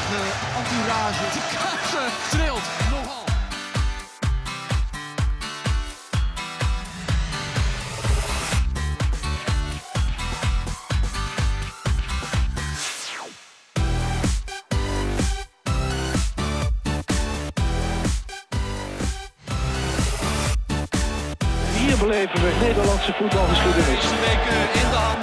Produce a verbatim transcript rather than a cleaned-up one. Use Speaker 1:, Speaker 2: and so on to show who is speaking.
Speaker 1: enige entourage.
Speaker 2: De Kuiper trilt nogal.
Speaker 3: Hier beleven we Nederlandse voetbalgeschiedenis.
Speaker 2: Deze week in de handen.